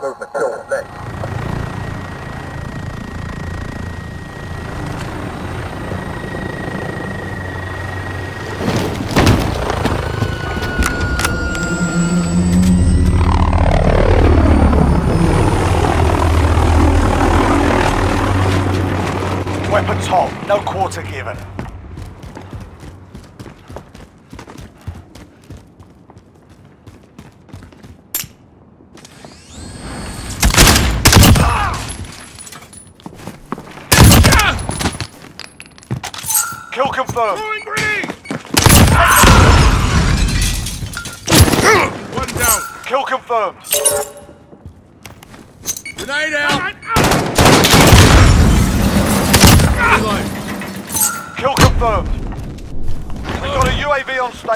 movement till next. Weapon top, no quarter given. Kill confirmed. One down. Kill confirmed. Grenade out. Kill confirmed. We've got a UAV on station.